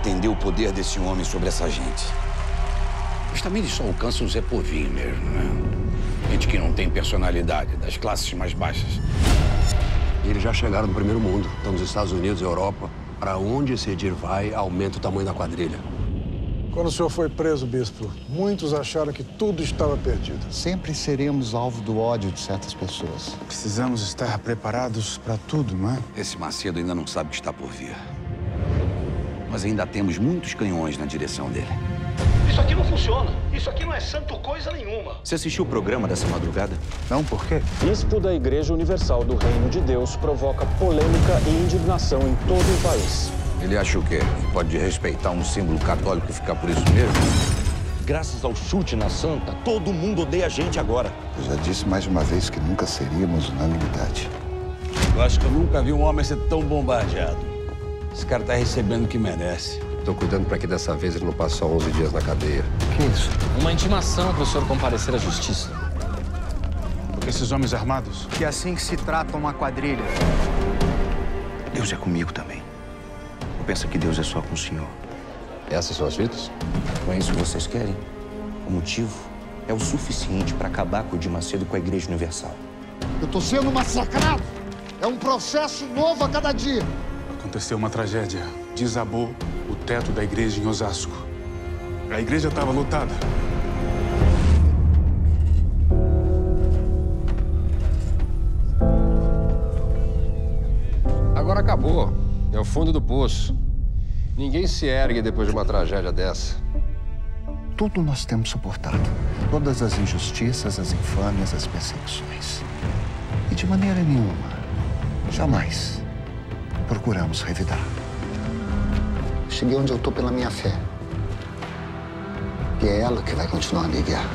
entender o poder desse homem sobre essa gente. Mas também eles só alcançam o Zé Povinho mesmo, né? Gente que não tem personalidade, das classes mais baixas. Eles já chegaram no primeiro mundo. Estão nos Estados Unidos, Europa. Para onde esse Edir vai, aumenta o tamanho da quadrilha. Quando o senhor foi preso, bispo, muitos acharam que tudo estava perdido. Sempre seremos alvo do ódio de certas pessoas. Precisamos estar preparados para tudo, não é? Esse Macedo ainda não sabe o que está por vir. Mas ainda temos muitos canhões na direção dele. Isso aqui não funciona. Isso aqui não é santo coisa nenhuma. Você assistiu o programa dessa madrugada? Não, por quê? Bispo da Igreja Universal do Reino de Deus provoca polêmica e indignação em todo o país. Ele acha o quê? Que pode respeitar um símbolo católico e ficar por isso mesmo? Graças ao chute na santa, todo mundo odeia a gente agora. Eu já disse mais uma vez que nunca seríamos unanimidade. Eu acho que eu nunca vi um homem ser tão bombardeado. Esse cara tá recebendo o que merece. Tô cuidando para que dessa vez ele não passe só 11 dias na cadeia. Que isso? Uma intimação para o senhor comparecer à justiça. Esses homens armados? Que é assim que se trata uma quadrilha. Deus é comigo também. Ou pensa que Deus é só com o senhor? Essas são as fitas? Não é isso que vocês querem? O motivo é o suficiente para acabar com o Edir Macedo com a Igreja Universal. Eu tô sendo massacrado. É um processo novo a cada dia. Aconteceu uma tragédia. Desabou o teto da igreja em Osasco. A igreja estava lotada. Agora acabou. É o fundo do poço. Ninguém se ergue depois de uma tragédia dessa. Tudo nós temos suportado. Todas as injustiças, as infâmias, as perseguições. E de maneira nenhuma, jamais, procuramos revidar. Cheguei onde eu tô pela minha fé. E é ela que vai continuar a me guiar.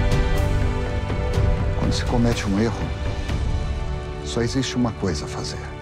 Quando se comete um erro, só existe uma coisa a fazer.